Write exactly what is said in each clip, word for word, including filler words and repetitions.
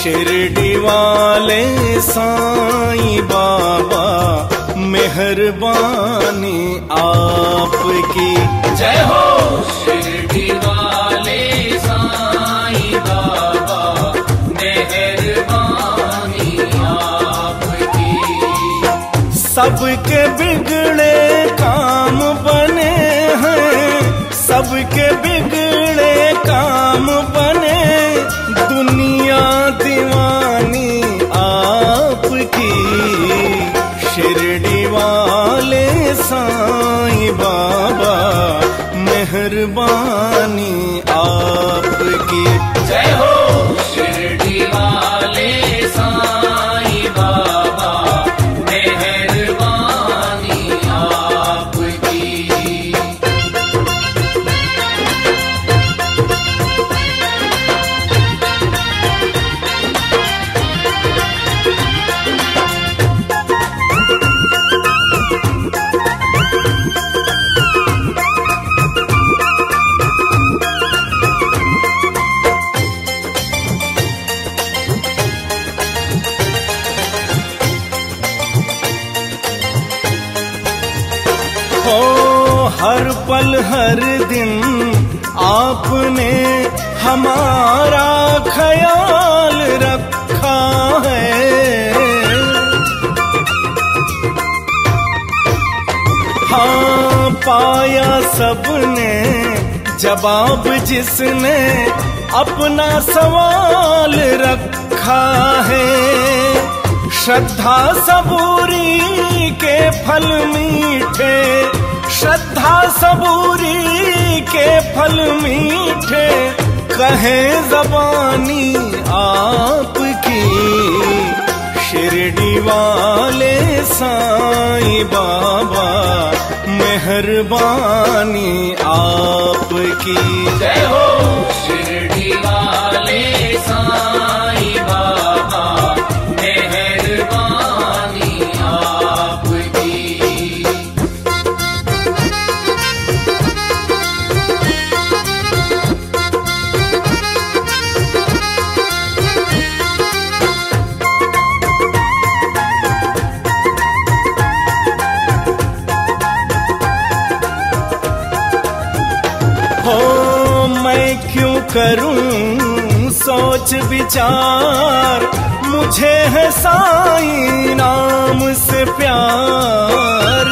शिरडी वाले साईं बाबा मेहरबानी आपकी। जय हो शिरडी वाले साईं बाबा मेहरबानी आपकी। सबके बिगड़े काम बने हैं, सबके बिगड़े काम बने, दुनिया दीवानी आपकी। शिरडी वाले साईं बाबा मेहरबानी आपकी। जय हो शिरडी वाले साईं बाबा मेहरबानी आपकी। हर पल हर दिन आपने हमारा ख्याल रखा है। हाँ पाया सबने जवाब जिसने अपना सवाल रखा है। श्रद्धा सबूरी के फल मीठे, श्रद्धा सबूरी के फल मीठे, कहे ज़बानी आपकी। शिरडी वाले साईं बाबा मेहरबानी आपकी। जय हो शिरडी वाले साईं बाबा मेहरबानी आपकी। हो मैं क्यों करूं सोच विचार, मुझे है साईं नाम से प्यार।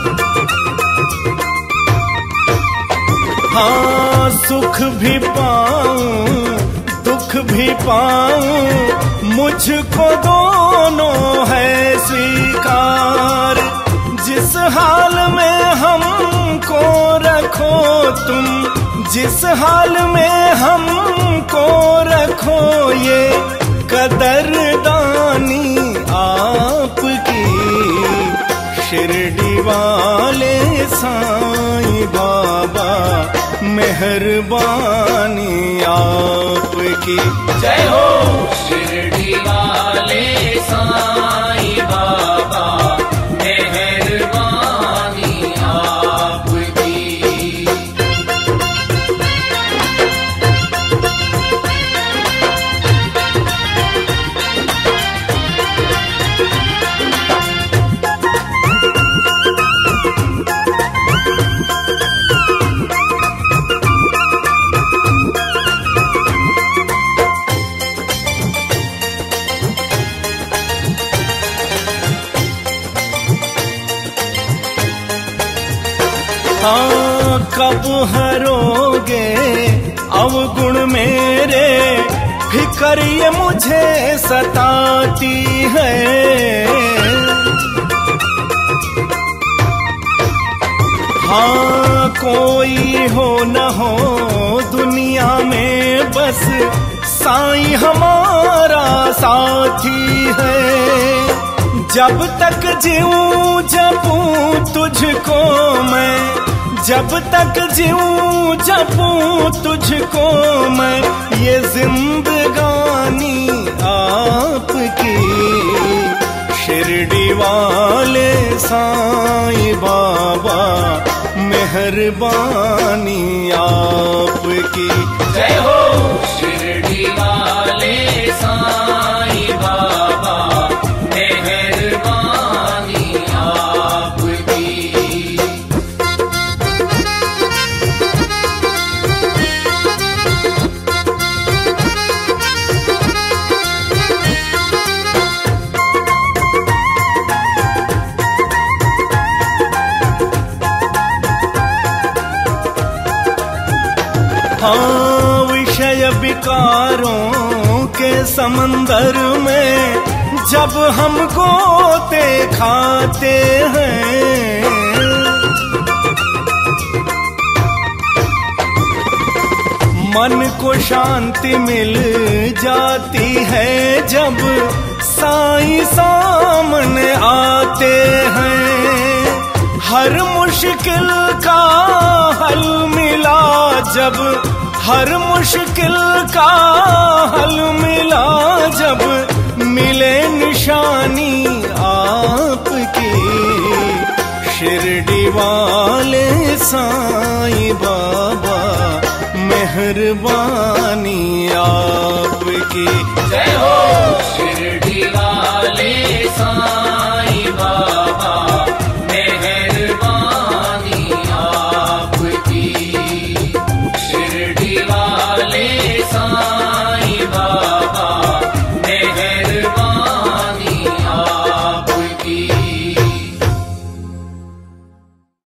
हाँ सुख भी पाऊं दुख भी पाऊं, मुझको दोनों है स्वीकार। जिस हाल में हमको रखो तुम, जिस हाल में हमको रखो, ये कदरदानी आपकी। शिरडी वाले साईं बाबा मेहरबानी आपकी। जय हो शिरडी वाले साईं बाबा मेहरबानी आपकी। हाँ कब हरोगे अवगुण मेरे, फिकर ये मुझे सताती है। हाँ कोई हो न हो दुनिया में, बस साईं हमारा साथी है। जब तक जीऊं जपूं तुझको मैं, जब तक जीऊं जपूं तुझको मैं, ये जिंदगानी आपकी। शिरडी वाले साईं बाबा मेहरबानी आपकी। जय हो शिरडी वाले साईं विकारों के समंदर में जब हम गोते खाते हैं, मन को शांति मिल जाती है जब साईं सामने आते हैं। हर मुश्किल का हल मिला जब, हर मुश्किल का हल मिला जब, मिले निशानी आपकी। शिरडी वाले साईं बाबा मेहरबानी आपकी। जय हो